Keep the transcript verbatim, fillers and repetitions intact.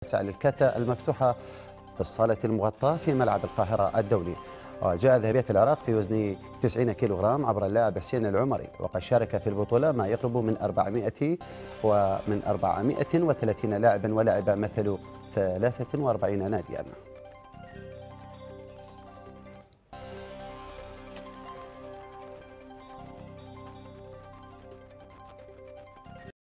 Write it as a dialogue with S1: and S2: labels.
S1: تسعى للكاتا المفتوحة في الصالة المغطاة في ملعب القاهرة الدولي. وجاء ذهبية العراق في وزن تسعين كيلوغرام عبر اللاعب حسين العمري، وقد شارك في البطولة ما يقرب من أربعمائة ومن أربعمائة وثلاثين لاعبا ولاعبة مثلوا ثلاثة وأربعين ناديا.